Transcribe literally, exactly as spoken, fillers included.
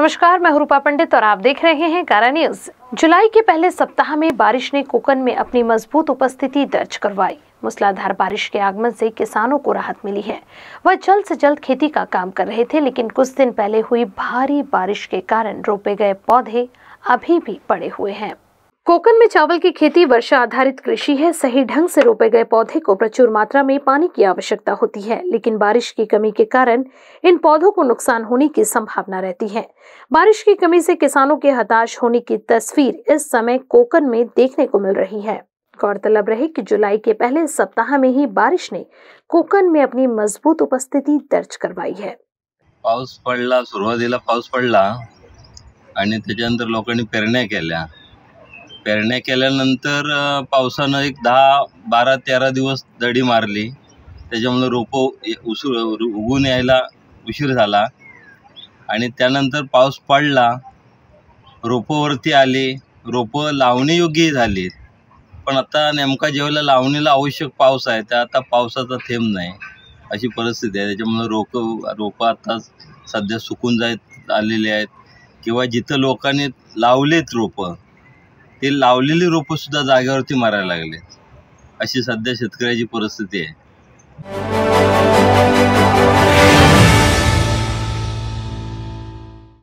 नमस्कार, मैं रूपा पंडित और आप देख रहे हैं कारा न्यूज। जुलाई के पहले सप्ताह में बारिश ने कोकन में अपनी मजबूत उपस्थिति दर्ज करवाई। मूसलाधार बारिश के आगमन से किसानों को राहत मिली है। वह जल्द से जल्द खेती का काम कर रहे थे, लेकिन कुछ दिन पहले हुई भारी बारिश के कारण रोपे गए पौधे अभी भी पड़े हुए हैं। कोकन में चावल की खेती वर्षा आधारित कृषि है। सही ढंग से रोपे गए पौधे को प्रचुर मात्रा में पानी की आवश्यकता होती है, लेकिन बारिश की कमी के कारण इन पौधों को नुकसान होने की संभावना रहती है। बारिश की कमी से किसानों के हताश होने की तस्वीर इस समय कोकन में देखने को मिल रही है। गौरतलब रहे कि जुलाई के पहले सप्ताह में ही बारिश ने कोकन में अपनी मजबूत उपस्थिति दर्ज करवाई है। पाऊस पडला, सुरुवातीला पाऊस पडला आणि त्याच्यानंतर लोकांनी पेरण्या केल्या पेरण्या केल्यानंतर पावसानं एक दहा बारा तेरा दिवस दडी मारली। त्याच्यामुळे रोपं उशीर उगून यायला उशीर झाला आणि त्यानंतर पाऊस पडला, रोपं वरती आली, रोपं लावणी योग्य झाली। पण आता नेमका जेव्हा लावणीला आवश्यक पाऊस आहे त्या आता पावसाचा थेंब नाही अशी परिस्थिती आहे। त्याच्यामुळे रोप रोपं आता सध्या सुकून जात आलेली आहेत किंवा जिथं लोकांनी लावलेत रोपं ते लावलेली रोपं सुद्धा जागेवरती मरायला लागले। अशी सध्या शेतकऱ्याची परिस्थिती आहे।